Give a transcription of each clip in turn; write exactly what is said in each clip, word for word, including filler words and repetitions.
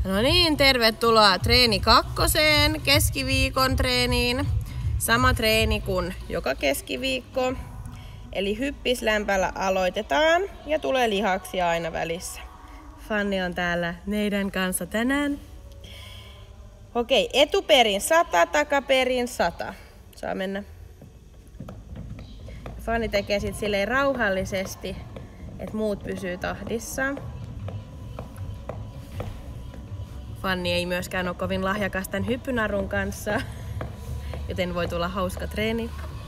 No niin, tervetuloa treeni kakkoseen, keskiviikon treeniin. Sama treeni kuin joka keskiviikko. Eli hyppislämpällä aloitetaan ja tulee lihaksia aina välissä. Fanni on täällä meidän kanssa tänään. Okei, etuperin sata, takaperin sata. Saa mennä. Fanni tekee sit silleen rauhallisesti, että muut pysyy tahdissa. Fanni ei myöskään ole kovin lahjakas tämän hyppynarun kanssa, joten voi tulla hauska treeni.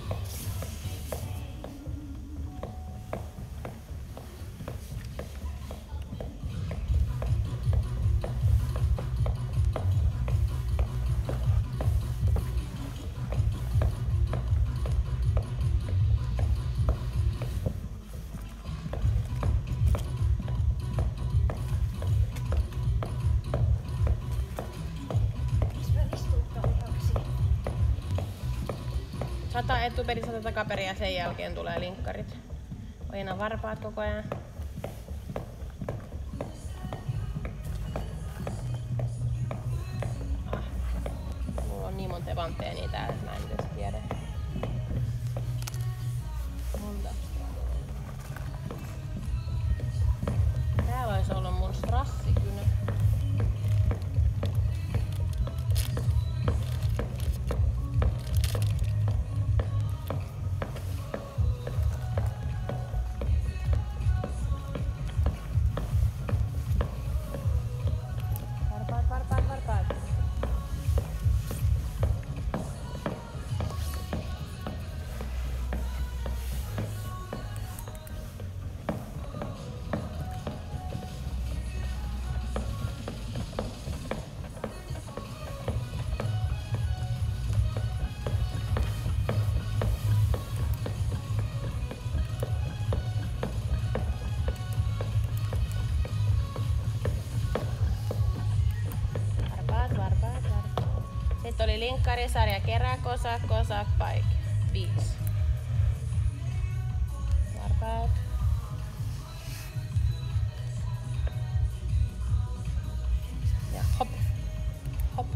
Sata etuperin, sata takaperin ja sen jälkeen tulee linkkarit. Ojena varpaat koko ajan. Ah. Mulla on niin monta vantteenia täällä, että mä en edes tiedä. Monta. Täällä olisi ollut mun strassikynä. Sitten oli linkkarisarja kerää, kosak, kosak, paik. Viisi. Varpaat. Ja hop. Hop.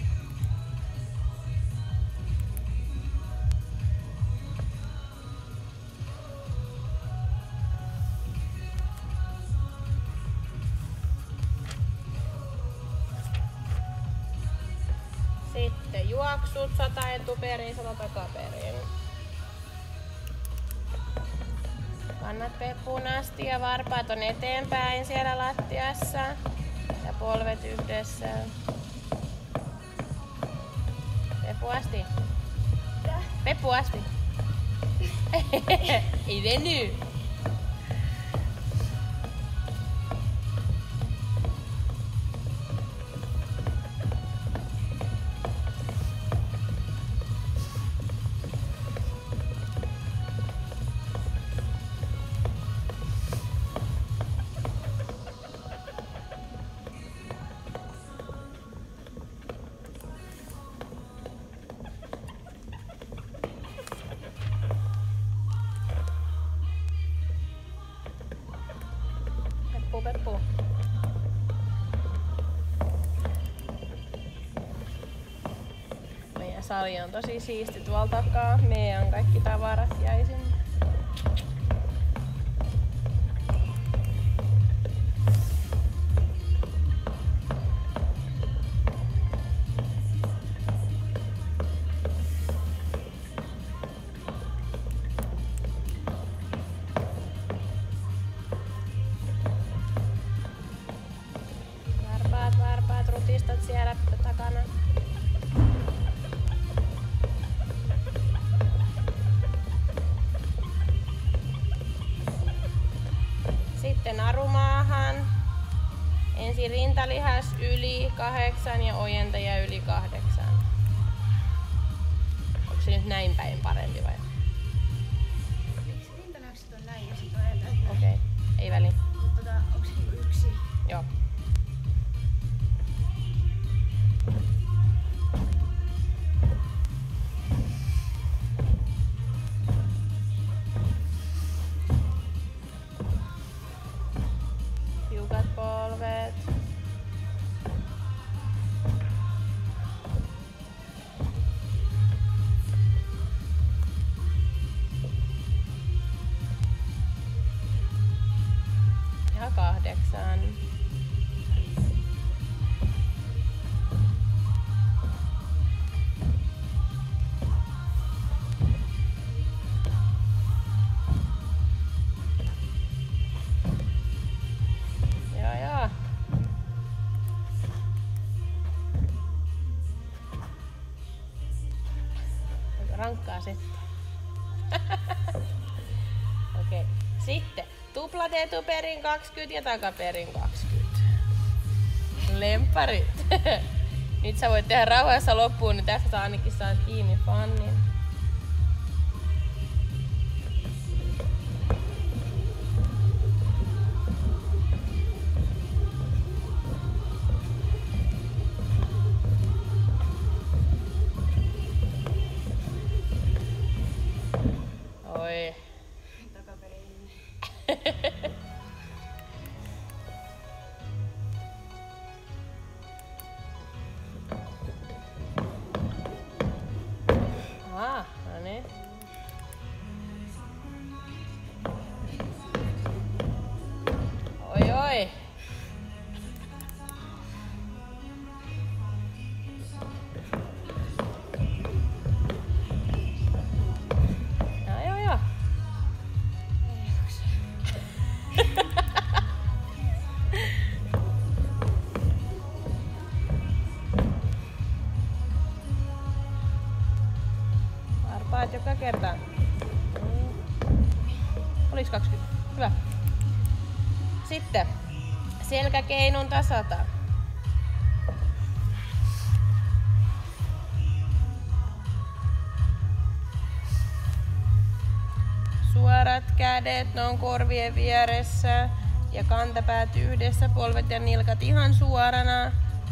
Sitten juoksut, sata etuperin, sata takaperin. Kannat peppuun asti ja varpaat on eteenpäin siellä lattiassa. Ja polvet yhdessä. Peppu asti. Peppu asti. Ei veny. Peppu, peppu. Meidän sali on tosi siisti tuolla takaa. Meidän kaikki tavarat jäi sinne. Rutistat siellä takana. Sitten narumaahan. Ensin rintalihas yli kahdeksan ja ojentaja yli kahdeksan. Onko se nyt näin päin parempi vai? Rintalihakset on näin ja sitten ojentaja. Okei, okay. Ei väliä. Mutta tota, onko se yksi? Joo. Tiukat polvet. rankkaa settiä. Okei. Okay. Sitten tuplat etuperin kaksikymmentä ja takaperin kaksikymmentä. Lempparit. Nyt sä voit tehdä rauhassa loppuun, niin tästä sä ainakin saat kiinni fannin. Oi. Takaperin. Ah, no niin. Oi oi. No joo joo. Varpaat joka kerta. Mm. Olis kaksikymmentä? Hyvä. Sitten selkäkeinun tasata. Suorat kädet, ne on korvien vieressä ja kantapäät yhdessä, polvet ja nilkat ihan suorana.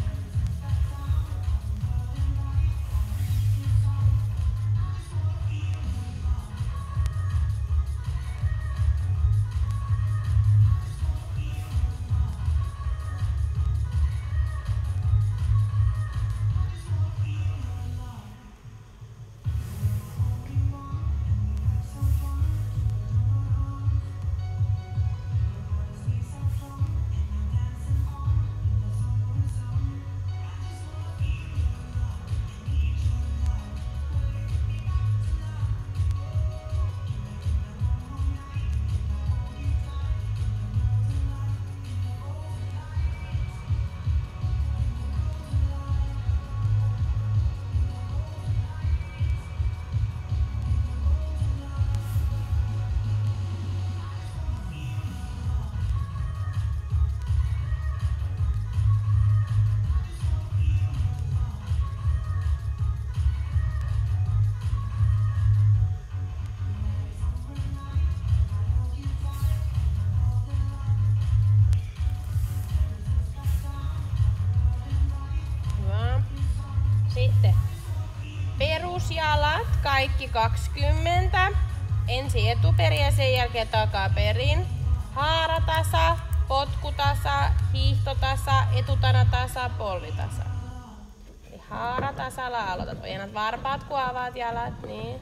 Sitten perusjalat, kaikki kaksikymmentä. Ensin etuperin ja sen jälkeen takaperin. Haaratasa, potkutasa, hiihtotasa, etutanatasa, polvitasa. Eli haaratasalla aloitat. Ojennat varpaat kun avaat jalat. Niin.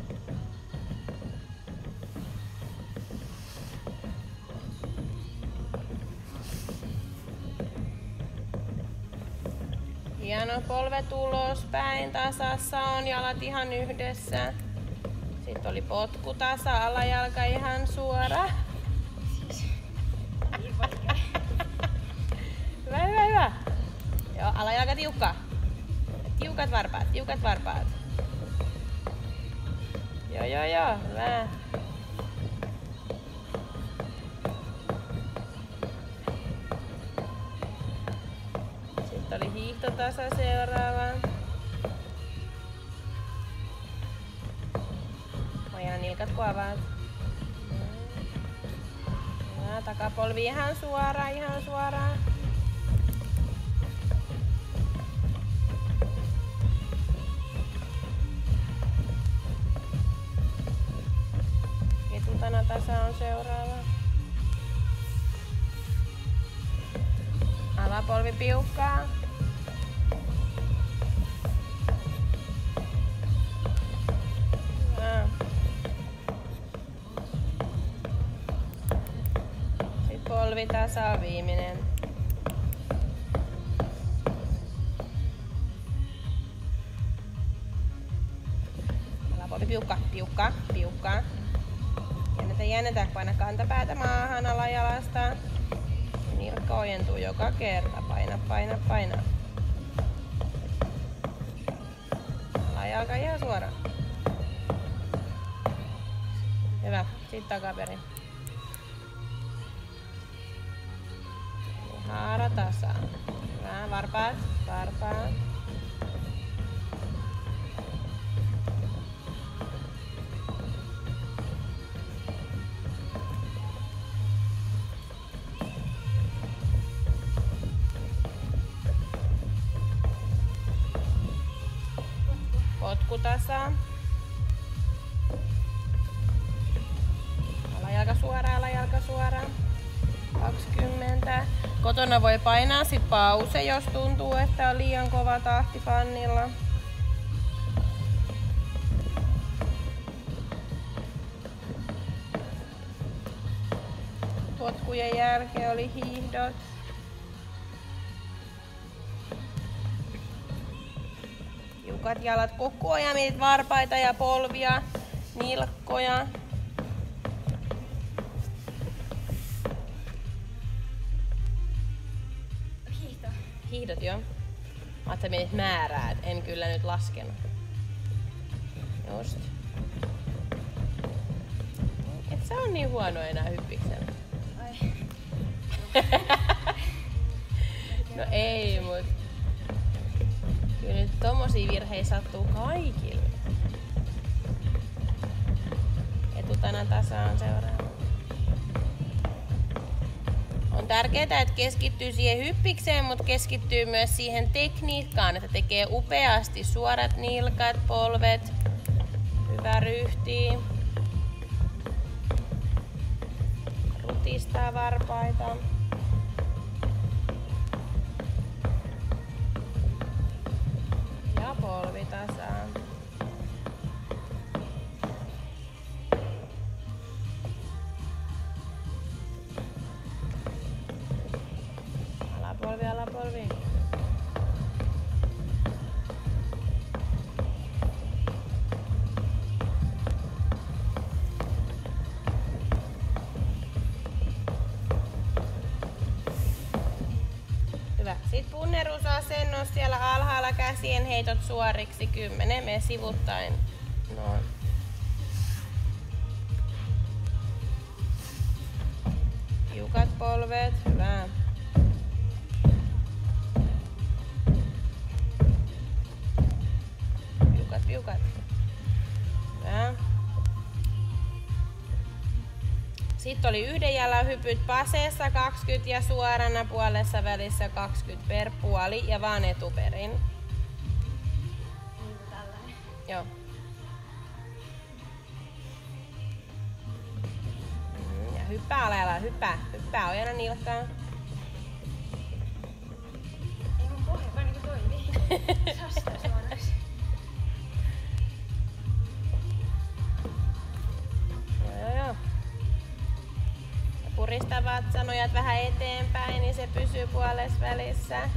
Hieno, polvet ulospäin, tasassa on jalat ihan yhdessä. Sitten oli potkutasa, alajalka ihan suora. Hyvä, hyvä, hyvä. Joo, alajalka tiukka. Tiukat varpaat, tiukat varpaat. Joo, joo, joo, hyvä. Sitten oli hiihtotasa seuraava. Ojenna nilkat kun avaat. Ja takapolvi ihan suora, ihan suora. Etutanatasa on seuraava. Alapolvi piukkaa. Sitten polvitasa on viimeinen. Alapolvi piukka, piukka, piukka. Jännetä, jännetä, paina kantapäätä maahan alajalasta. Nilkka ojentuu joka kerta. Paina, paina, paina. Alajalka ihan suora. Hyvä. Sitten takaperin. Haara tasaan. Hyvä. Varpaat. Varpaat. Potku tasaan. Alajalka suoraan, alajalka suoraan. kaksikymmentä. Kotona voi painaa sit pause, jos tuntuu, että on liian kova tahti fannilla. Potkujen jälkeen oli hiihdot. Tiukat jalat koko ajan, mietit varpaita ja polvia, nilkkoja. Hiihto. Hiihdot joo. Mä että mietit määrää, et en kyllä nyt laskenut. Just. Et sä on niin huono enää hyppiksellä. Ai. No ei, mut kyllä nyt tommosia virheitä sattuu kaikille. Etutana tasaan seuraava. On tärkeää, että keskittyy siihen hyppikseen, mutta keskittyy myös siihen tekniikkaan, että tekee upeasti suorat nilkat, polvet, hyvä ryhti. Rutistaa varpaita. Ja polvi tasaan. Alapolvi, alapolvi. Hyvä. Sitten punnerusasennos siellä alhaalla, käsien heitot suoriksi. kymmenen, mene sivuttain. Noin. Tiukat polvet, hyvä. Piukat, piukat. Hyvä. Sitten oli yhden jalan hypyt paseessa kaksikymmentä ja suorana puolessa välissä kaksikymmentä per puoli ja vaan etuperin. Niin tällainen. Joo. Mm, ja hyppää alella, hyppää, hyppää ojana nilkkaan. Ei mun pohja vaan niinku toimii. Saa sitä suoraksi. Joo, joo, joo. Purista vatsan, nojat vähän eteenpäin, niin se pysyy puolessa välissä.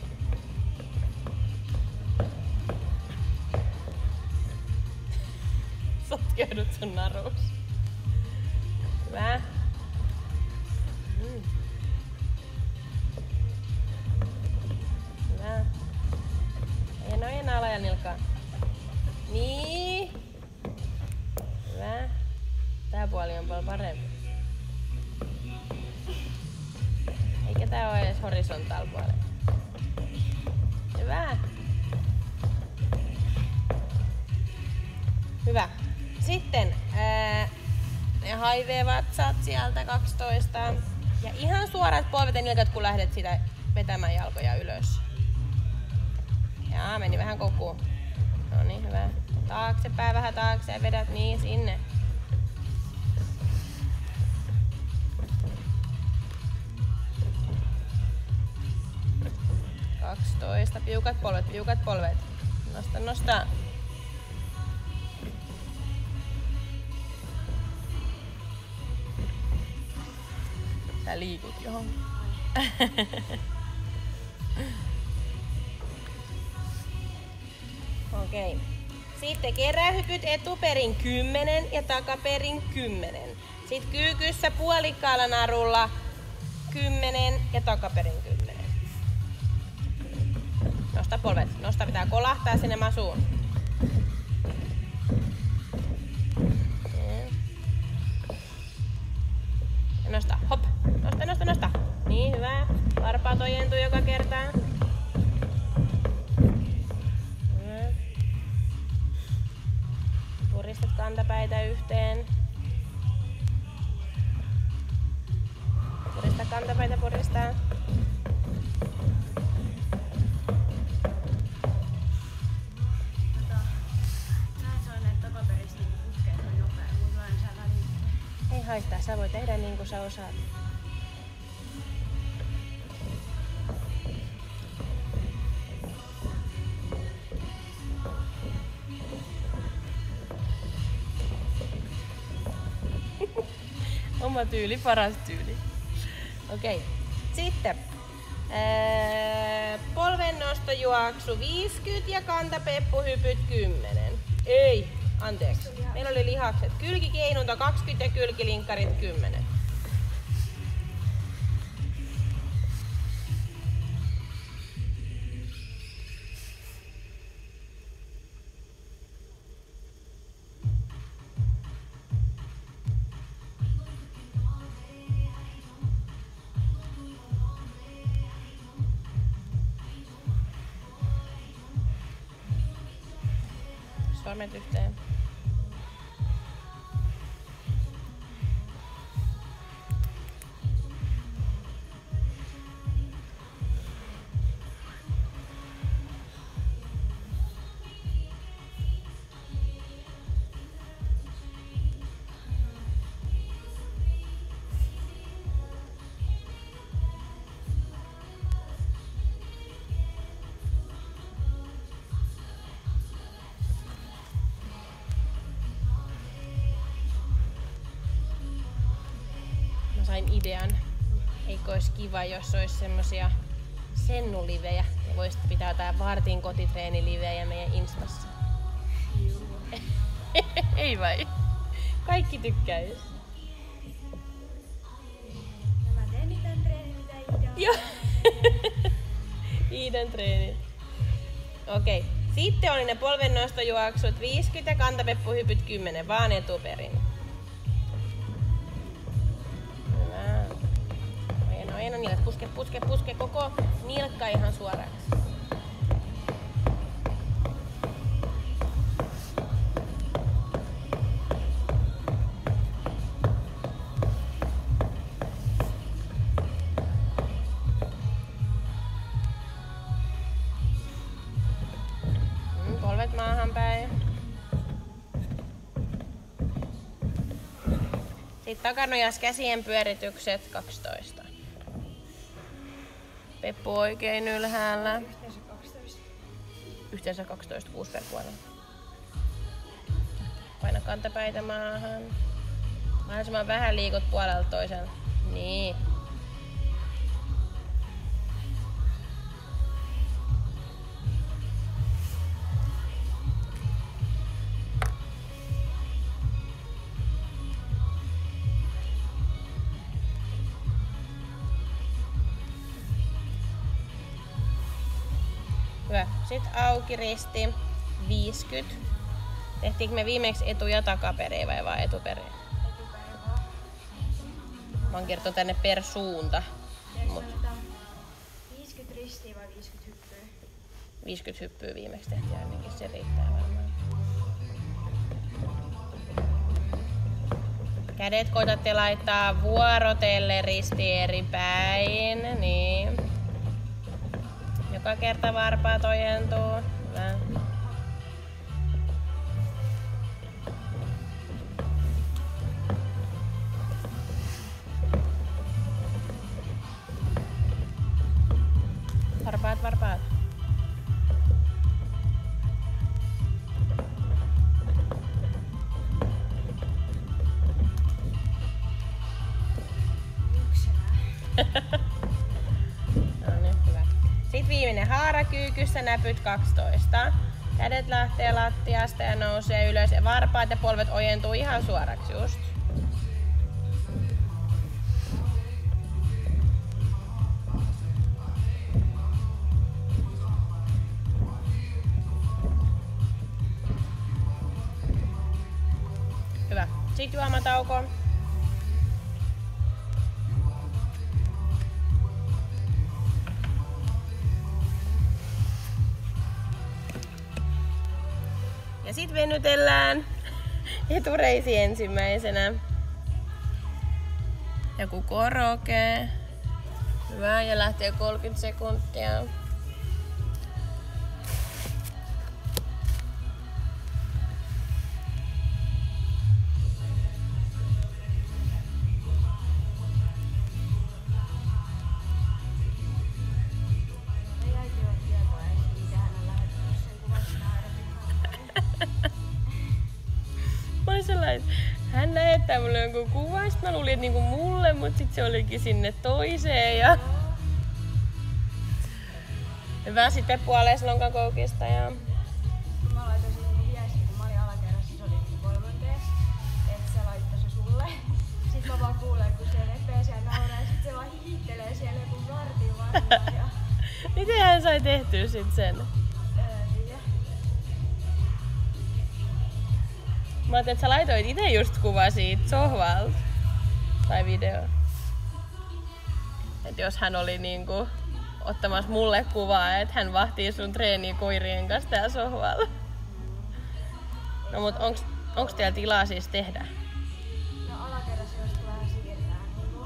Sotkeudut sun naruus. Hyvä. Mm. Hyvä. Ja noin ala ja nilkkaa. Niin. Hyvä. Tää puoli on paljon parempi. Eikä tää oo edes horisontaal puolella. Hyvä. Hyvä. Sitten ää, ne haivevatsat sieltä kaksitoista. Ja ihan suorat polvet ja nilkat, kun lähdet sitä vetämään jalkoja ylös. Jaa, meni vähän kokuun. No niin, hyvä. Taaksepäin vähän taakse ja vedät niin sinne. kaksitoista. Piukat polvet, piukat polvet. Nosta, nosta. Sä liikut johon. Okei. Okay. Sitten kerähypyt etuperin kymmenen ja takaperin kymmenen. Sitten kyykyssä puolikkaalla narulla kymmenen ja takaperin kymmenen. Nosta polvet. Nosta, pitää kolahtaa sinne masuun. Nosta, hop. Nosta, nosta, nosta. Niin, hyvä. Varpaat ojentuu joka kerta. Hyvä. Puristat kantapäitä yhteen. Purista kantapäitä, puristaa. Ei haittaa, sä voit tehdä niin kuin sä osaat. Oma tyyli, paras tyyli. Okei, okay. Sitten ää, polvennostojuoksu viisikymmentä ja kantapeppuhypyt kymmenen. Ei, anteeksi. Meillä oli lihakset. Kylkikeinunta kaksikymmentä ja kylkilinkkarit kymmenen. Sormet yhteen. Sain idean. Eikö olisi kiva, jos olisi semmosia sennulivejä ja voisit pitää jotain vartin kotitreenilivejä meidän instassa? Ei vai? Kaikki tykkäis. Mä teen itän treeni, mitä Iida. Joo. Iidan treeni. Okei. Okay. Sitten oli ne polvennostojuoksut viisikymmentä ja kantapeppuhypyt kymmenen, vaan etuperin. Ojena nilkat, puske, puske, puske koko nilkka ihan suoraksi. Mm, polvet maahan päin. Sitten takanojas käsien pyöritykset kaksitoista. Peppu oikein ylhäällä. Yhteensä kaksitoista. Yhteensä kaksitoista, kuusi per puolella. Paina kantapäitä maahan. Mahdollisimman vähän liikut puolelta toisella. Niin. Hyvä. Sitten auki risti. viisikymmentä. Tehtiinkö me viimeksi etu- ja takapereä vai vaan etupereä? Etupäin vaan. Mä oon kertonut tänne per suunta. Mut viisikymmentä ristiä vai viisikymmentä hyppyä? viisikymmentä hyppyä viimeksi tehtiin ainakin, se riittää varmaan. Kädet koitatte laittaa vuorotelle risti eri päin. Niin. Joka kerta varpaat ojentuu. Hyvä. Varpaat, varpaat. No niin, hyvä. Sitten viimeinen haarakyykyssä, näpyt kaksitoista. Kädet lähtee lattiasta ja nousee ylös ja varpaat ja polvet ojentuu ihan suoraksi just. Hyvä. Sitten juomatauko. Ja sit venytellään etureisi ensimmäisenä. Joku koroke. Hyvä, ja lähtee kolmekymmentä sekuntia. Hän lähettää mulle jonkun kuvan, sit mä luulin, että niinku mulle, mut sit se olikin sinne toiseen. Ja... Hyvä, sit Peppu ales lonkakoukista ja... Mä laitoin sen niinku viestin, kun mä olin alakerrassa, se oli niinku kolmanteessa, että se laittoi se sulle. Sit mä vaan kuulen, kun se lepee siellä nauraa ja sit se vaan hihittelee siellä joku vartin varmaan. Ja... Miten hän sai tehtyä sit sen? Mä ajattelin, että sä laitoit ite just kuva siitä sohvalta. Tai video. Et jos hän oli niinku ottamassa mulle kuvaa, että hän vahtii sun treeniä koirien kanssa täällä sohvalla. No mut onks, onks teillä tilaa siis tehdä? No alakerrassa jos vähän siirtää niinku.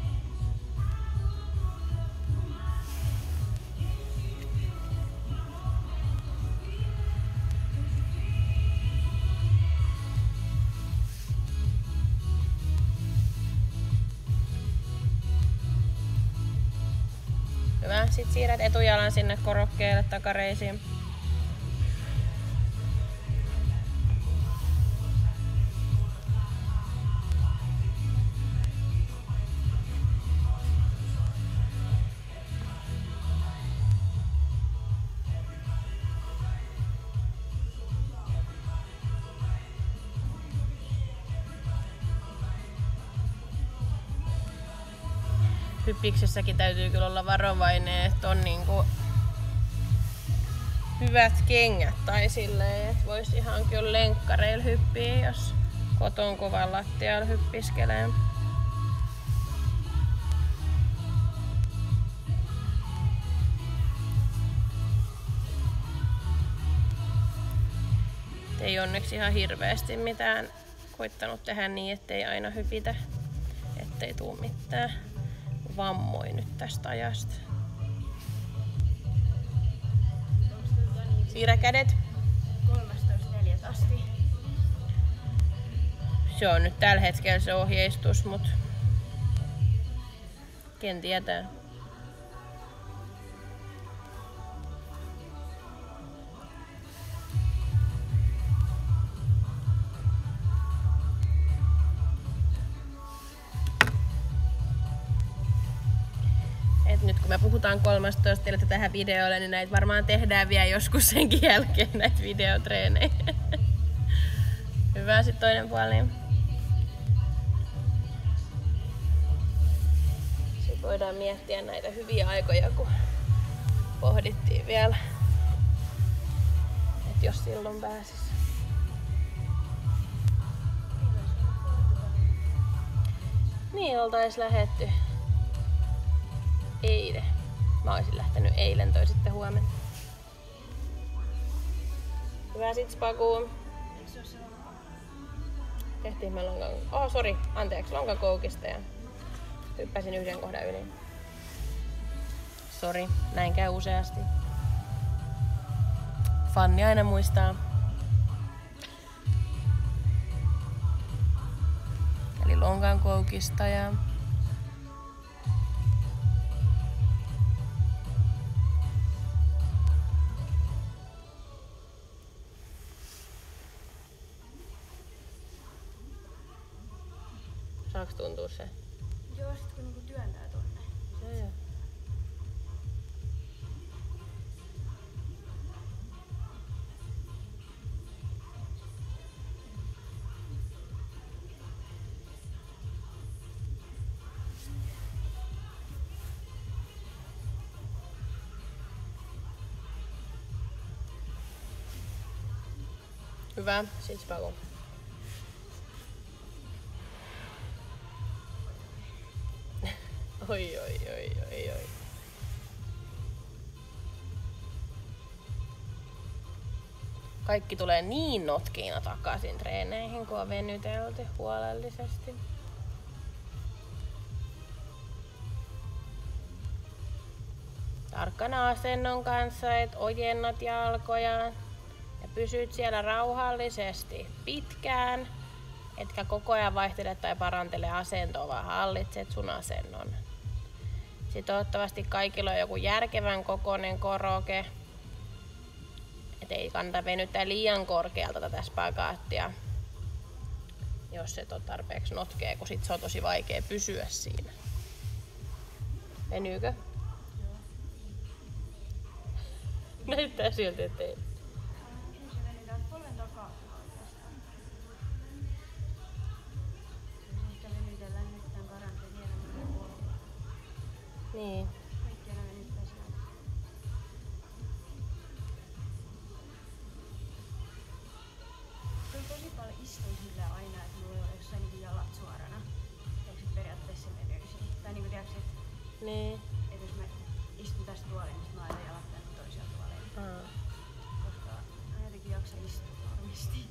Hyvä. Sitten siirrät etujalan sinne korokkeelle takareisiin. Hyppiksessäkin täytyy kyllä olla varovainen, että on niinku hyvät kengät tai silleen, että vois ihan kyllä lenkkareilla hyppiä, jos koton kovan lattialla hyppiskelee. Ei onneksi ihan hirveästi mitään koittanut tehdä niin, ettei aina hypitä, ettei tuu mitään vammoi nyt tästä ajasta. Siirrä kädet. kolmetoista neljä asti. Se on nyt tällä hetkellä se ohjeistus, mut ken tietää. Nyt kun me puhutaan kolmetoista teille tähän videolle, niin näitä varmaan tehdään vielä joskus senkin jälkeen näitä videotreenejä. Hyvä, sit toinen puoli. Sitten voidaan miettiä näitä hyviä aikoja, kun pohdittiin vielä, että jos silloin pääsis. Niin, oltais lähetty. Eilen. Mä oisin lähtenyt eilen, toi sitten huomenna. Hyvä sit spakuun. Tehtiin me lonkan... Oh, sori. Anteeksi, lonkakoukista ja hyppäsin yhden kohdan yli. Sori, näin käy useasti. Fanni aina muistaa. Eli lonkan koukista ja... Saaks tuntua se? Joo, sit kun niinku työntää tonne. Joo, joo. Hyvä, sit spaku. Oi, oi, oi, oi, oi. kaikki tulee niin notkiina takaisin treeneihin, kun on venytelty huolellisesti. Tarkkana asennon kanssa, et ojennat jalkoja ja pysyt siellä rauhallisesti pitkään, etkä koko ajan vaihtele tai parantele asentoa, vaan hallitset sun asennon. Sitten toivottavasti kaikilla on joku järkevän kokoinen koroke, et ei kannata venyttää liian korkealta tätä spagaattia, jos et ole tarpeeksi notkea, kun sit se on tosi vaikea pysyä siinä. Venyykö? Näyttää siltä, ettei. Niin. Kyllä tosi paljon istun sillä aina, että mulla on jossain niin jalat suorana. Eikö se periaatteessa menyysi? Tai niin kuin tiedätkö, että Niin. et jos mä istun tästä tuoliin, niin mä laitan jalat tänne toiseen tuoliin. Aa. Koska mä jotenkin jaksa istua normisti.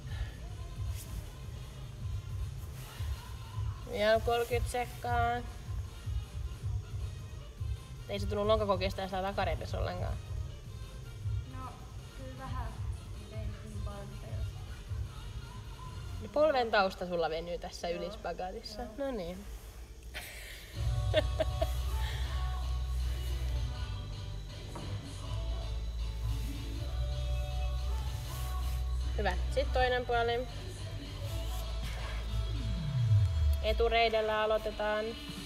Vielä kolmekymmentä sekkaa. Ei se tullut lonkakokeesta sitä takareipessä ollenkaan. No, kyllä vähän. Ei niin paljon mitä jos. Polven tausta sulla venyy tässä ylispagaatissa. No niin. Hyvä. Sitten toinen puoli. Etureidellä aloitetaan.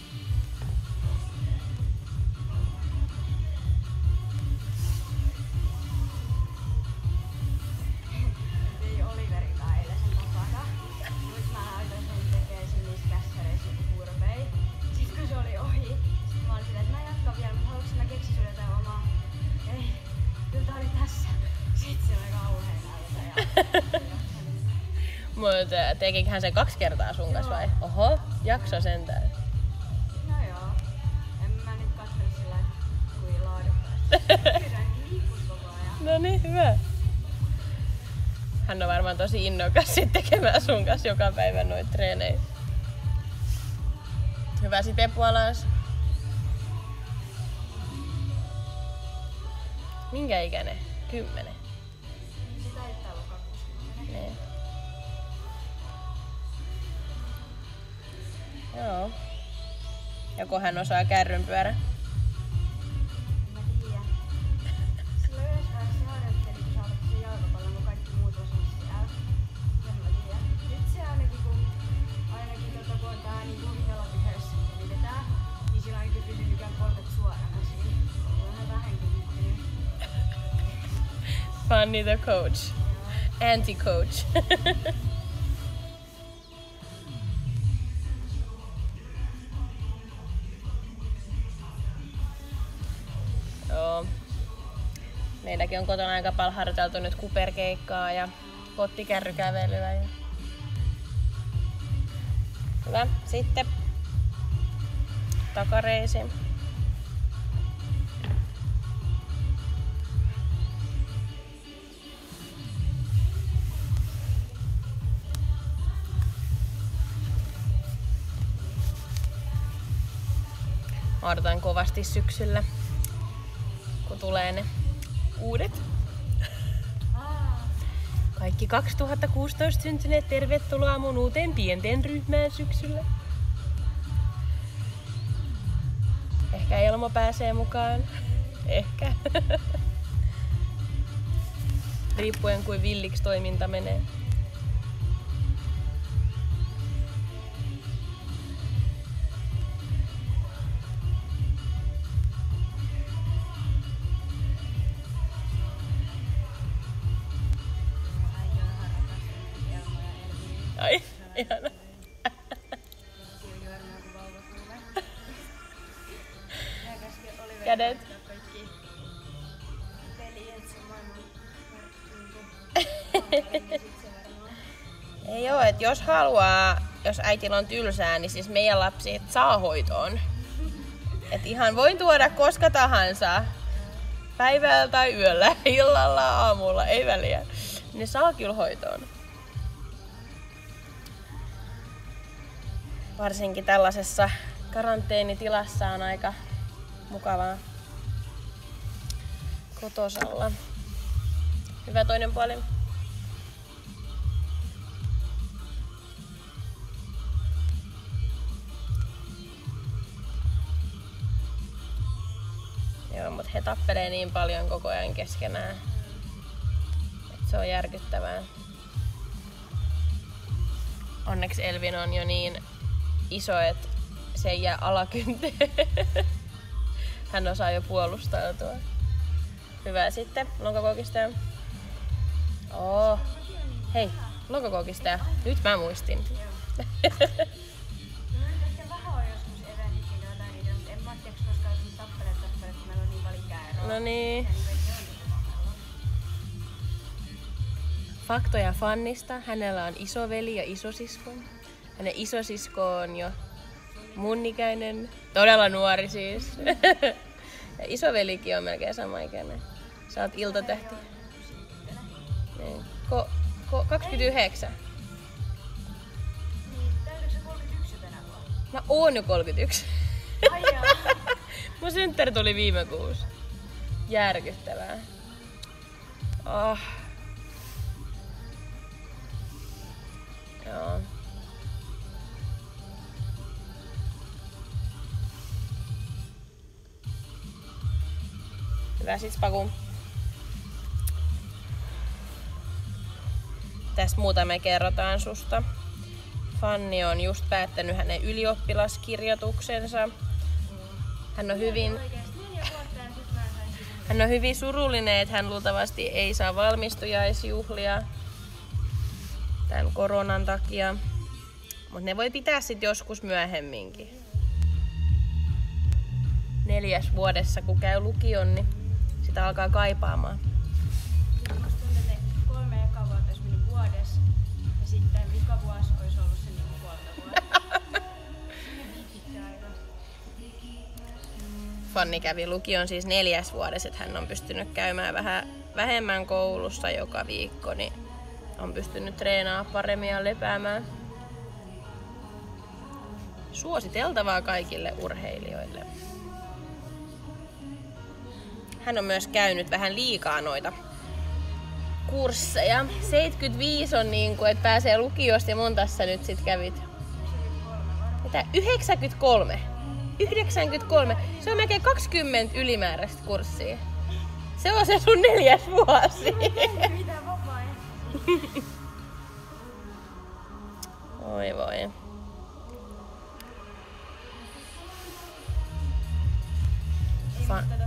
Ei Oliverilla eilen sen takana. Nyt mä näytän sen tekee siinä niissä kässäreissä joku kurvei. Sit kun se oli ohi, sit mä olin silleen, että mä jatkan vielä, mutta haluatko mä keksin sulle jotain omaa? Ei, kyllä tää oli tässä. Sit se oli kauhean näytä ja... Mutta tekiköhän se kaksi kertaa sun kanssa vai? Oho, jakso sentään. No joo. En mä nyt katsonut sillä kuin laadukkaasti. Kyllä se liikkuu koko ajan. No niin, hyvä. Hän on varmaan tosi innokas sit tekemään sun kanssa joka päivä noita treenejä. Hyvä, sit peppu alas. Minkä ikäinen? Kymmenen. Sitä ei täällä ole kakkoskymmentä. Niin. Joo. Joko hän osaa kärrynpyörä? En mä tiedä. Silloin yhdessä vaiheessa se harjoitteli, kun sä otat sen jalkapallon, kun kaikki muut osas siellä. En mä tiedä. Nyt se ainakin, kun, ainakin tota, kun on tää niin kuin jalapihössä kehitetään, niin sillä ainakin pysyy mikään polvet suorana siinä. On vähän vähän kehittynyt. Fanny the coach. Anti-coach. Joo. Meilläkin on kotona aika paljon harjoiteltu nyt kuperkeikkaa ja kottikärrykävelyä. Ja... Hyvä. Sitten takareisi. Odotan kovasti syksyllä, kun tulee ne uudet. Kaikki kaksituhattakuusitoista syntyneet, tervetuloa mun uuteen pienten ryhmään syksyllä. Ehkä Elmo pääsee mukaan. Ehkä. Riippuen kuin villiksi toiminta menee. Ai, ihana. Kädet. Ei oo, että jos haluaa, jos äitillä on tylsää, niin siis meidän lapsi saa hoitoon. Et ihan voin tuoda koska tahansa. Päivällä tai yöllä, illalla, aamulla, ei väliä. Ne saa kyllä hoitoon. Varsinkin tällaisessa karanteenitilassa on aika mukavaa kotosalla. Hyvä toinen puoli. Joo, mutta he tappelee niin paljon koko ajan keskenään, että se on järkyttävää. Onneksi Elvin on jo niin iso, että se ei jää alakynteen. Hän osaa jo puolustautua. Hyvä sitten, lonkakokistaja. Oh. Hei, lonkakokistaja. Nyt mä muistin. No niin. Faktoja Fannista. Hänellä on isoveli ja isosisko. Hänen isosisko on jo mun ikäinen. Todella nuori siis. Ja isovelikin on melkein sama ikäinen. Sä oot iltatähti. Niin. Ko, ko, kaksikymmentäyhdeksän. Täytyykö se kolmekymmentäyksi tänä vuonna? Mä oon jo kolmekymmentäyksi. Ai jaa. Mun synttäri tuli viime kuussa. Järkyttävää. Oh. Joo. Hyvä sit Paku. Tästä muuta me kerrotaan susta. Fanni on just päättänyt hänen ylioppilaskirjoituksensa. Hän on hyvin... Hän on hyvin surullinen, että hän luultavasti ei saa valmistujaisjuhlia tämän koronan takia. Mutta ne voi pitää sit joskus myöhemminkin. Neljäs vuodessa, kun käy lukion, niin sitä alkaa kaipaamaan. Musta tuntuu, että kolme ekaa vuotta olisi mennyt vuodessa ja sitten vika vuosi olisi ollut se niin puolta vuotta. Fanni kävi lukion siis neljäs vuodessa, että hän on pystynyt käymään vähän vähemmän koulussa joka viikko, niin on pystynyt treenaamaan paremmin ja lepäämään. Suositeltavaa kaikille urheilijoille. Hän on myös käynyt vähän liikaa noita kursseja. seitsemänkymmentäviisi on niin kuin, että pääsee lukiosta ja monta sä nyt sit kävit? Mitä? yhdeksänkymmentäkolme. yhdeksänkymmentäkolme. Se on melkein kaksikymmentä ylimääräistä kurssia. Se on se sun neljäs vuosi. Mitä vapaa? Oi voi. Fa-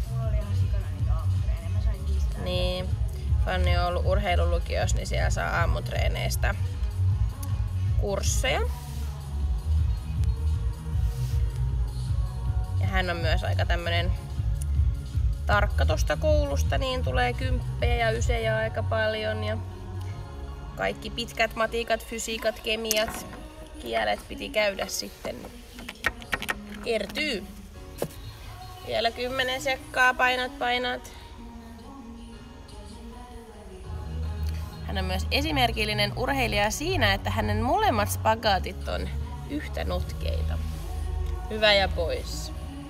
niin. Fanni on ollut urheilulukiossa, niin siellä saa aamutreeneistä kursseja. Ja hän on myös aika tämmönen tarkka tosta koulusta, niin tulee kymppejä ja ysejä aika paljon. Ja kaikki pitkät matikat, fysiikat, kemiat, kielet piti käydä sitten. Kertyy. Vielä kymmenen sekkaa, painat, painat. Hän on myös esimerkillinen urheilija siinä, että hänen molemmat spagaatit on yhtä nutkeita. Hyvä ja pois.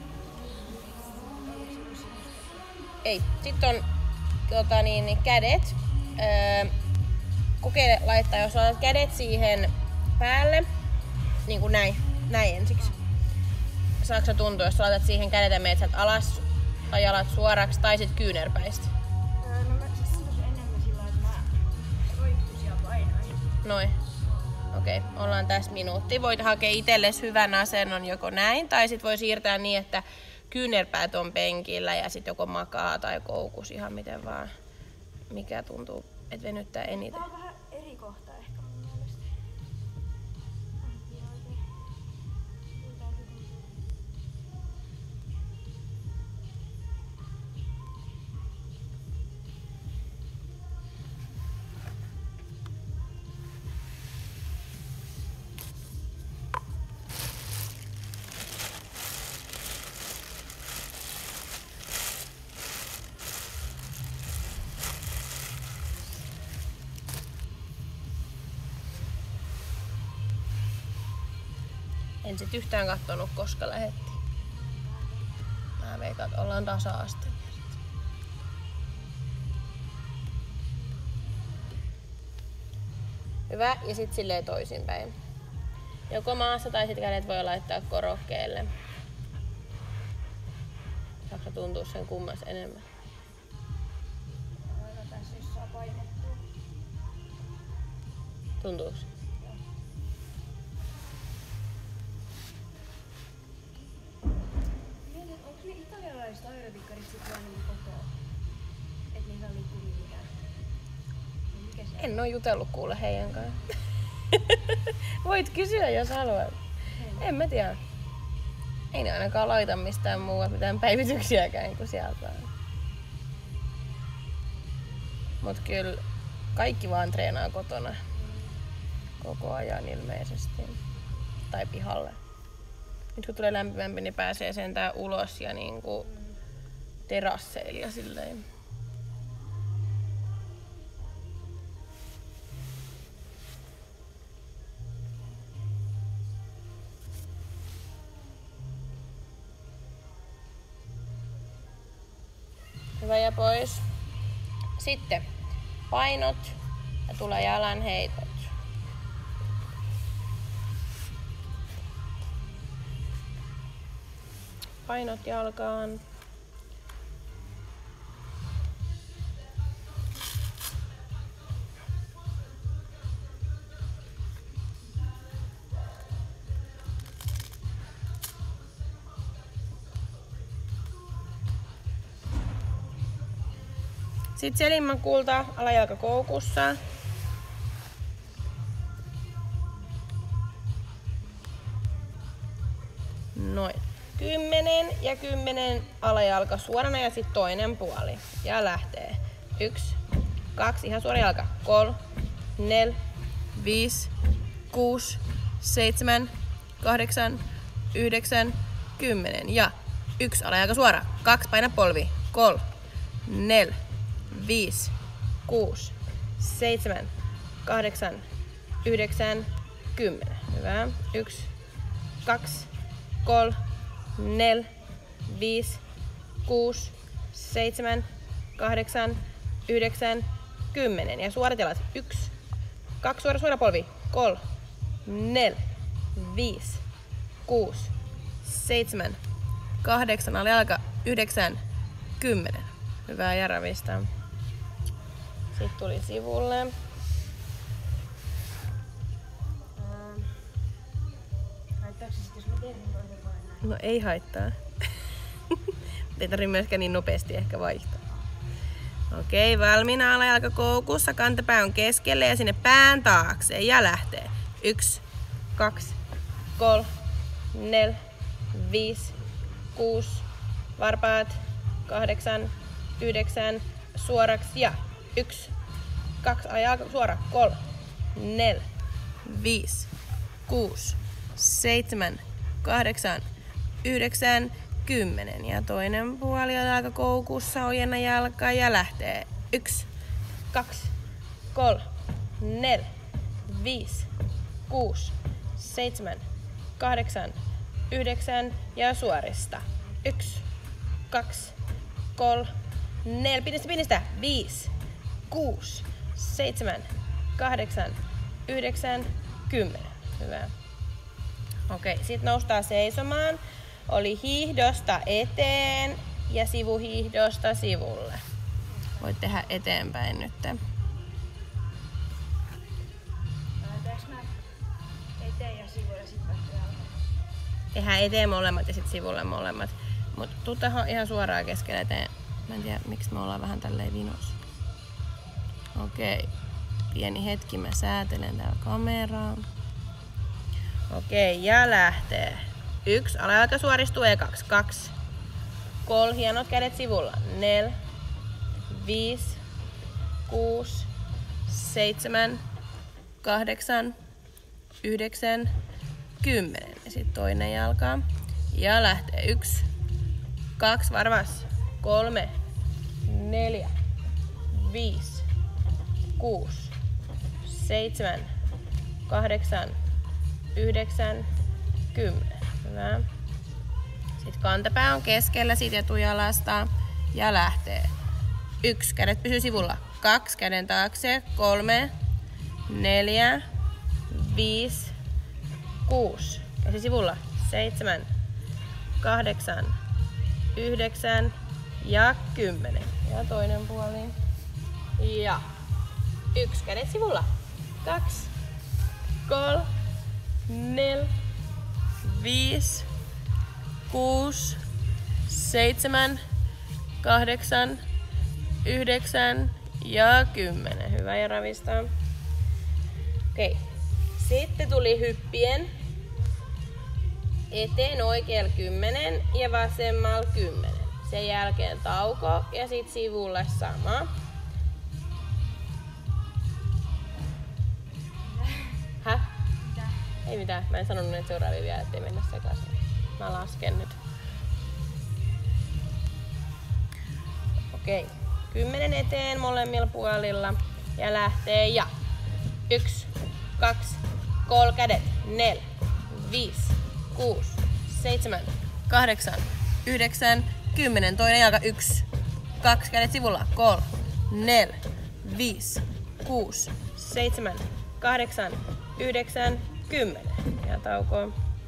Ei, sitten on tota niin, kädet. Öö, kokeile laittaa, jos laitat kädet siihen päälle, niin kuin näin, näin ensiksi. Saatko sä tuntua, jos laitat siihen kädet ja meet alas tai jalat suoraksi tai sit kyynärpäistä? Öö, no mä siis tuntuisin enemmän sillä, että mä roikkuisin ja painoin. Noin. Okei, okay, ollaan tässä minuutti. Voit hakea itsellesi hyvän asennon joko näin, tai sit voi siirtää niin, että kyynärpäät on penkillä ja sit joko makaa tai koukus, ihan miten vaan. Mikä tuntuu, että venyttää eniten. Tää on vähän eri kohta ehkä mun mielestä. En sit yhtään kattonut, koska lähettiin. Mä veikkaan, että ollaan tasa-aste. Hyvä, ja sit silleen toisinpäin. Joko maassa tai sit kädet voi laittaa korokkeelle. Saatko tuntua sen kummas enemmän? Tässä jos saa painettua. Tuntuuko? Mietin, onko ne italialaiset aerobikkarit sit vaan niin kotoa? Et niillä on liikkuu mihinkään. Mikä se on? En oo jutellut kuule heidän kanssa. Voit kysyä jos haluat. Hei. En mä tiedä. Ei ne ainakaan laita mistään muuta mitään päivityksiäkään kuin sieltä. Mut kyllä kaikki vaan treenaa kotona. Koko ajan ilmeisesti. Tai pihalle. Nyt kun tulee lämpimämpi, niin pääsee sentään ulos ja niinku terasseille ja silleen. Hyvä ja pois. Sitten painot ja tulee jalanheitot. Painot jalkaan. Sitten selinmakulta alajalka koukussa. Noin. Kymmenen ja kymmenen alajalka suorana ja sitten toinen puoli. Ja lähtee. Yksi, kaksi, ihan suora jalka. Kol, nel, viisi, kuusi, seitsemän, kahdeksan, yhdeksän, kymmenen. Ja yksi alajalka suora. Kaksi, paina polvi. Kol, nel, viisi, kuusi, seitsemän, kahdeksan, yhdeksän, kymmenen. Hyvä. Yksi, kaksi, kol, nel, viisi, kuusi, seitsemän, kahdeksan, yhdeksän, kymmenen. Ja suorat jalat. Yksi, kaksi, suora, suora polvi. Kol, nel, viisi, kuusi, seitsemän, kahdeksan, alajalka, yhdeksän, kymmenen. Hyvää jaravista. Sitten tuli sivulle. Ähm. Haittaako se sit, jos mä teen toisen painaa? No ei haittaa. Ei tarvitse myöskään niin nopeasti ehkä vaihtaa. Okei, valmiina alajalka koukussa. Kantapää on keskelle ja sinne pään taakse. Ja lähtee. Yksi, kaksi, kol, nel, viisi, kuusi, varpaat, kahdeksan, yhdeksän, suoraksi ja yksi, kaksi, alajalka suora, kol, nel, viisi, kuusi, seitsemän, kahdeksan, yhdeksän, kymmenen. Ja toinen puoli alajalka koukussa, ojenna jalkaa ja lähtee. Yksi, kaksi, kol, nel, viisi, kuusi, seitsemän, kahdeksan, yhdeksän ja suorista. Yksi, kaksi, kol, nel, pinistä, pinistä, viisi, kuusi, seitsemän, kahdeksan, yhdeksän, kymmenen. Hyvä. Okei, sit noustaan seisomaan. Oli hiihdosta eteen ja sivuhiihdosta sivulle. Voit tehdä eteenpäin nyt. Tehdäänkö mä eteen ja sivuun ja sit vasta jalka? Tehdään eteen molemmat ja sit sivulle molemmat. Mut tuu tähän ihan suoraan keskelle eteen. Mä en tiedä miksi me ollaan vähän tälleen vinos. Okei. Pieni hetki, mä säätelen täällä kameraa. Okei, ja lähtee. Yksi, alajalka suoristuu ja kaksi, kaksi. Kol, hienot kädet sivulla. Nel, viisi, kuusi, seitsemän, kahdeksan, yhdeksän, kymmenen. Ja sitten toinen jalka. Ja lähtee. Yksi, kaksi, varvas. Kolme, neljä, viisi, kuusi, seitsemän, kahdeksan, yhdeksän, kymmenen. Hyvä. Sitten kantapää on keskellä siitä etujalasta ja lähtee. Yksi, kädet pysyy sivulla. Kaksi, käden taakse. Kolme, neljä, viisi, kuusi. Käsi sivulla. Seitsemän, kahdeksan, yhdeksän ja kymmenen. Ja toinen puoli. Ja yksi, kädet sivulla. Kaksi, kolme, neljä, viisi, kuusi, seitsemän, kahdeksan, yhdeksän ja kymmenen. Hyvä, ja ravistaa. Okei. Sitten tuli hyppien. Eteen oikealla kymmenen ja vasemmalla kymmenen. Sen jälkeen tauko ja sit sivulle sama. Häh? Mitä? Ei mitään. Mä en sanonut näitä seuraavia vielä, ettei mennä sekaisin. Mä lasken nyt. Okei. Kymmenen eteen molemmilla puolilla. Ja lähtee ja. Yksi, kaksi, kolme kädet. Neljä, viisi, kuusi, seitsemän, kahdeksan, yhdeksän, kymmenen. Toinen jalka. Yksi, kaksi kädet sivulla. Kolme, neljä, viisi, kuusi, seitsemän, kahdeksan, yhdeksän, kymmenen. Ja taukoa.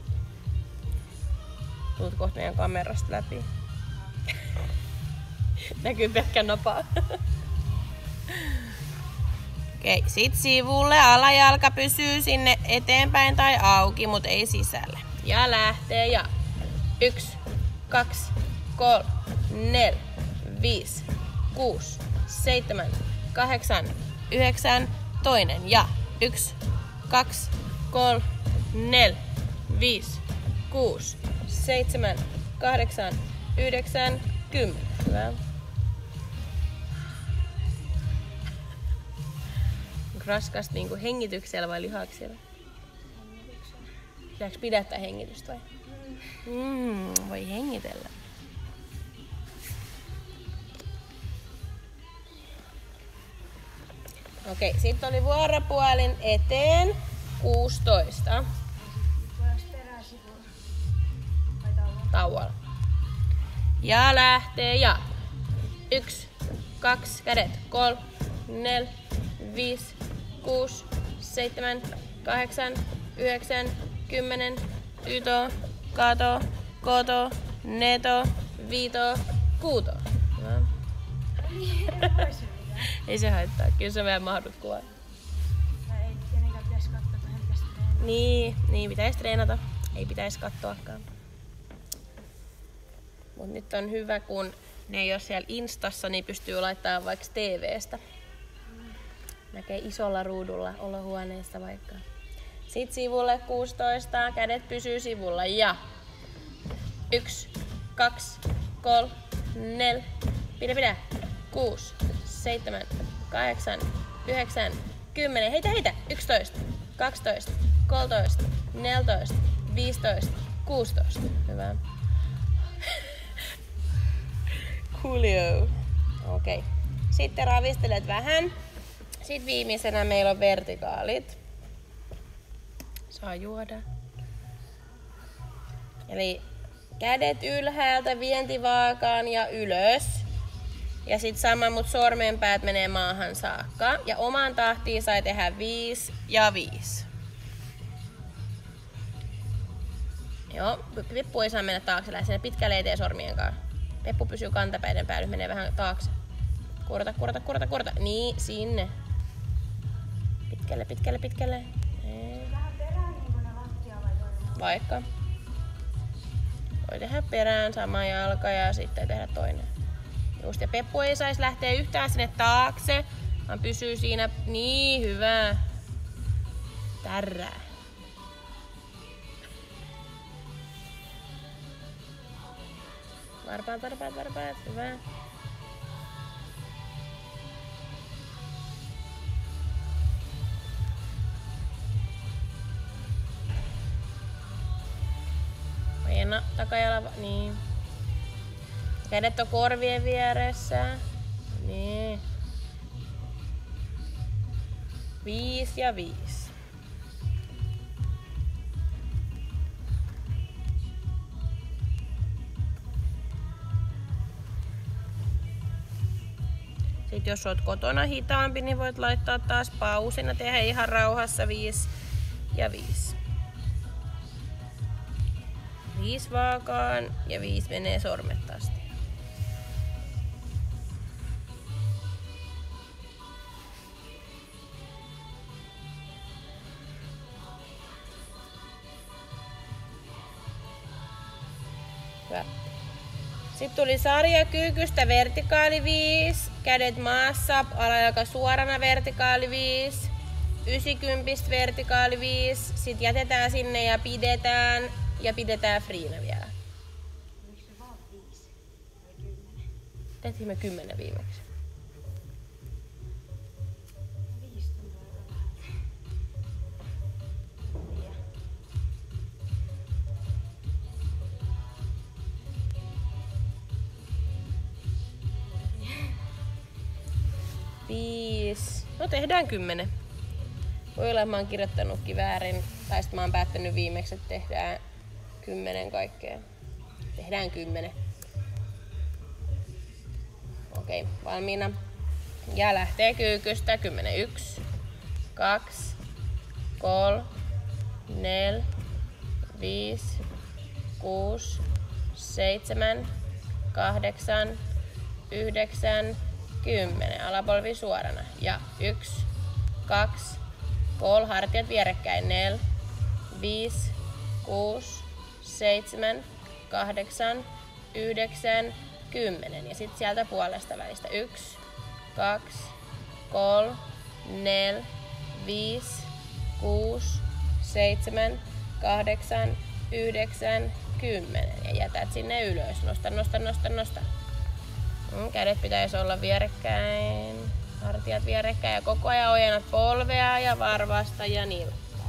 Tuut kohta meidän kamerasta läpi. Näkyy pelkkä napaa. Okei, sit sivulle. Alajalka pysyy sinne eteenpäin tai auki, mut ei sisälle. Ja lähtee ja yksi, kaksi, kolme, neljä, viisi, kuusi, seitsemän, kahdeksan, yhdeksän, toinen ja yksi, kaksi, kolme, neljä, viisi, kuusi, seitsemän, kahdeksan, yhdeksän, kymmenen. Hyvä. Onko raskasta niinku hengityksellä vai lihaksilla? Hengityksellä. Pitääkö pidättää hengitystä vai? Mm, voi hengitellä. Okei, sitten oli vuoropuolin eteen kuusitoista. Voisi perään sivulla. Vai tauolla? Tauolla. Ja lähtee ja yksi, kaksi, kädet, kolme, neljä, viisi, kuusi, seitsemän, kahdeksan, yhdeksän, kymmenen, yto, kato, koto, neto, viito, kuuto. No. Ei se haittaa, kyllä sä vähän mahdut kuvaa. Ei kenenkään pitäisi katsoa, tähän pitäisi treenata. Niin, niin pitäisi treenata. Ei pitäisi katsoakaan. Mut nyt on hyvä, kun ne ei ole siellä Instassa, niin pystyy laittamaan vaikka T V:stä. Näkee isolla ruudulla olohuoneessa vaikka. Sitten sivulle kuusitoista, kädet pysyy sivulla ja yksi, kaksi, kolme, neljä, pidä pidä, kuusi, seitsemän, kahdeksan, yhdeksän, kymmenen, heitä heitä, yksitoista, kaksitoista, kolmetoista, neljätoista, viisitoista, kuusitoista. Hyvä. Coolio. Okei. Okay. Sitten ravistelet vähän. Sitten viimeisenä meillä on vertikaalit. Saa juoda. Eli kädet ylhäältä vientivaakaan ja ylös. Ja sitten sama, mut sormenpäät menee maahan saakka. Ja omaan tahtiin sai tehdä viisi ja viisi. Joo, Peppu ei saa mennä taakse, lähde sinne pitkälle eteen sormien kanssa. Peppu pysyy kantapäiden päällä, menee vähän taakse. Kurta, kurta, kurta, kurta. Niin, sinne. Pitkälle, pitkälle, pitkälle. Vähän perään niin kuin ne lattia vai toinen? Vaikka. Voi tehdä perään sama jalka ja sitten tehdä toinen. Just, ja Peppu ei saisi lähteä yhtään sinne taakse, vaan pysyy siinä. Niin, hyvä. Tärrää. Varpaat, varpaat, varpaat. Hyvä. Paina takajala. Niin. Kädet on korvien vieressä. Niin. Viisi ja viisi. Sitten jos oot kotona hitaampi, niin voit laittaa taas pausina, tehdä ihan rauhassa viisi ja viisi. Viisi vaakaan ja viisi menee sormet asti. Hyvä. Sitten tuli sarja kyykystä vertikaali viisi, kädet maassa, alajalka suorana vertikaali viisi, yhdeksänkymmentä vertikaali viisi, sitten jätetään sinne ja pidetään ja pidetään friinä vielä. Oliko se vaan viisi vai kymmenen? Tehtiin me kymmenen viimeksi. Viisi tuntuu aika vähän. Viisi. No tehdään kymmenen. Voi olla, että mä oon kirjoittanutkin väärin. Tai sitten mä oon päättänyt viimeksi, että tehdään kymmenen kaikkea. Tehdään kymmenen. Okei, okay, valmiina. Ja lähtee kyykystä. Kymmenen. Yksi, kaksi, kolme, neljä, viisi, kuusi, seitsemän, kahdeksan, yhdeksän, kymmenen. Alapolvi suorana. Ja yksi, kaksi, kolme. Hartiat vierekkäin. Neljä, viisi, kuusi, seitsemän, kahdeksan, yhdeksän, kymmenen. Ja sitten sieltä puolesta välistä. Yksi, kaksi, kolme, neljä, viisi, kuusi, seitsemän, kahdeksan, yhdeksän, kymmenen. Ja jätät sinne ylös. Nosta, nosta, nosta, nosta. Kädet pitäisi olla vierekkäin, hartiat vierekkäin ja koko ajan ojennat polvea ja varvasta ja nilkkaa.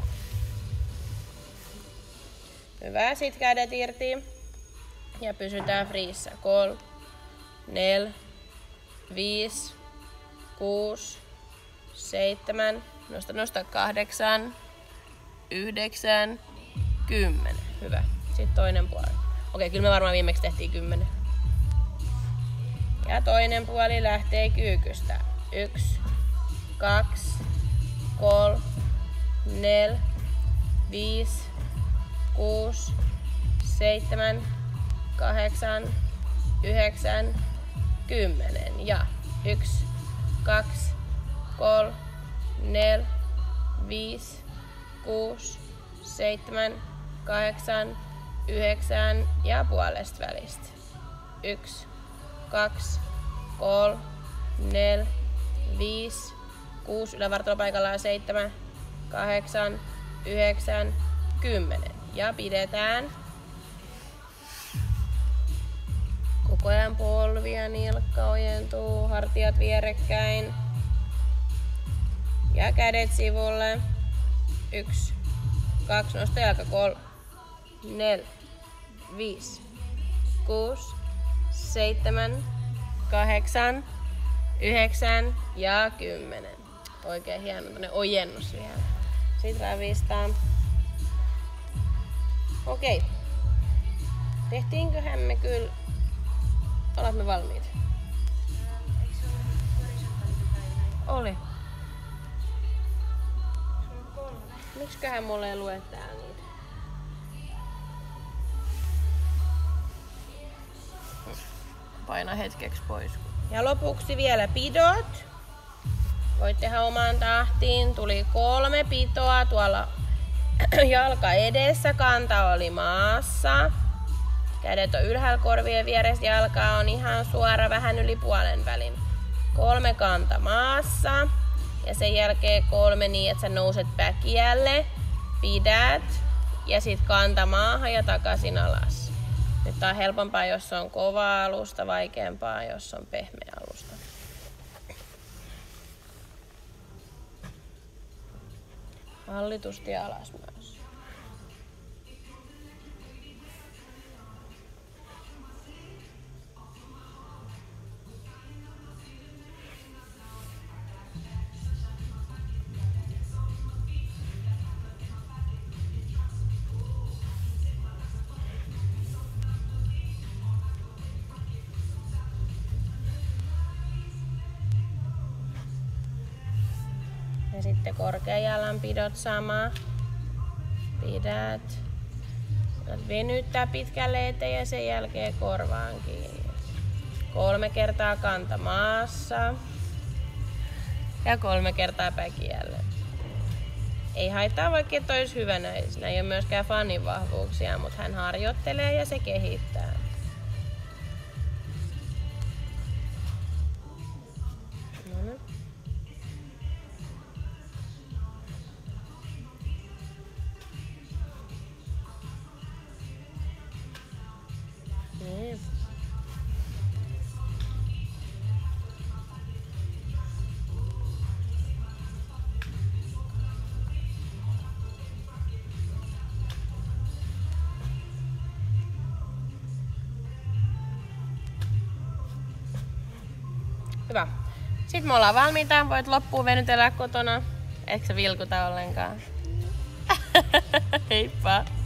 Hyvä, sit kädet irti ja pysytään friissä. Kolme, neljä, viisi, kuusi, seitsemän, nosta, nosta, kahdeksan, yhdeksän, kymmenen. Hyvä. Sitten toinen puoli. Okei, kyllä me varmaan viimeksi tehtiin kymmenen. Ja toinen puoli lähtee kyykystä. Yksi, kaksi, kolme, neljä, viisi, kuusi, seitsemän, kahdeksan, yhdeksän, kymmenen. Ja yksi, kaksi, kolme, neljä, viisi, kuusi, seitsemän, kahdeksan, yhdeksän ja puolesta välistä. Yksi, kaksi, kolme, neljä, viisi, kuusi, ylävartalopaikallaan seitsemän, kahdeksan, yhdeksän, kymmenen. Ja pidetään koko ajan polvia, nilkka ojentuu, hartiat vierekkäin. Ja kädet sivulle. Yksi, kaksi, nosta jalka, kolme, neljä, viisi, kuusi, seitsemän, kahdeksan, yhdeksän ja kymmenen. Oikein hieno tämmönen ojennus vielä. Sitten ravistaa. Okei. Tehtiinköhän me kyllä? Ollaanko me valmiit? Eikö se ollut horisontaalipäivä? Oli. Sulla on kolme. Miksiköhän mulle ei lue täällä niitä? Paina hetkeksi pois. Ja lopuksi vielä pidot. Voit tehdä omaan tahtiin. Tuli kolme pitoa tuolla jalka edessä, kanta oli maassa. Kädet on ylhäällä korvien vieressä, jalka on ihan suora vähän yli puolen välin. Kolme kanta maassa. Ja sen jälkeen kolme niin, että sä nouset päkiälle, pidät ja sit kanta maahan ja takaisin alas. Nyt tää on helpompaa, jos on kova alusta, vaikeampaa, jos on pehmeä alusta. Hallitusti alas myös. Ja sitten korkean jalan pidot sama. Pidät. Venyttää pitkälle eteen ja sen jälkeen korvaan kiinni. Kolme kertaa kanta maassa. Ja kolme kertaa päkiälle. Ei haittaa, vaikka et olisi hyvä näissä. Nämä ei ole myöskään fanin vahvuuksia, mutta hän harjoittelee ja se kehittää. Noniin. Niin. Hyvä. Sitten me ollaan valmiita. Voit loppuun venytellä kotona. Eikö sä vilkuta ollenkaan? Heippa!